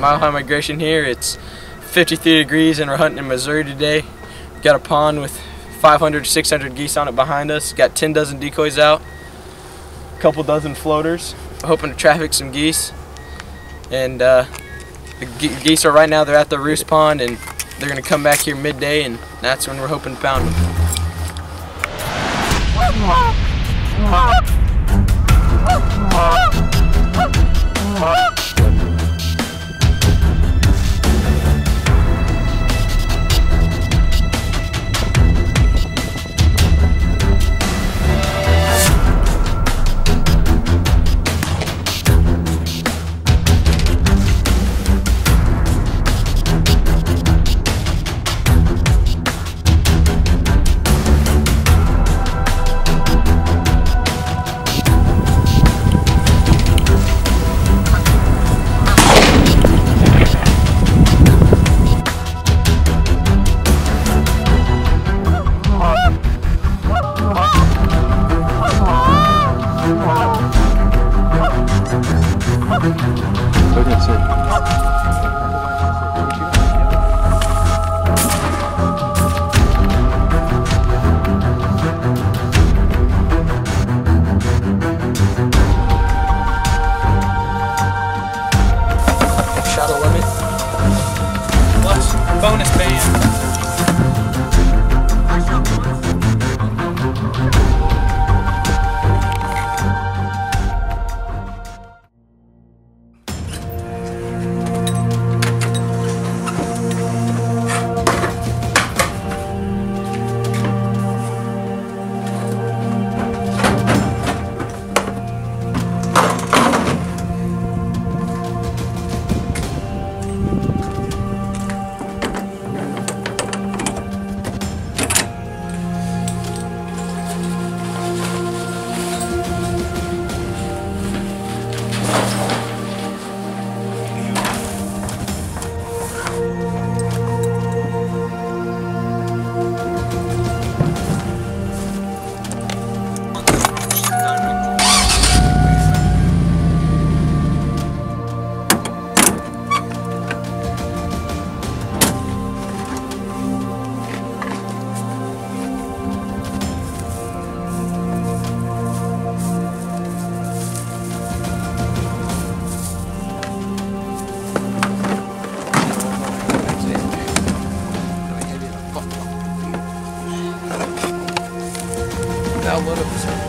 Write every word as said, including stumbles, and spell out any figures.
Mile High Migration here. It's fifty-three degrees and we're hunting in Missouri today. Got a pond with five hundred to six hundred geese on it behind us. Got ten dozen decoys out, a couple dozen floaters. We're hoping to traffic some geese. And uh, the ge geese are right now, they're at the roost pond and they're going to come back here midday, and that's when we're hoping to pound them. Shadow limit plus bonus band. Now what up, sir?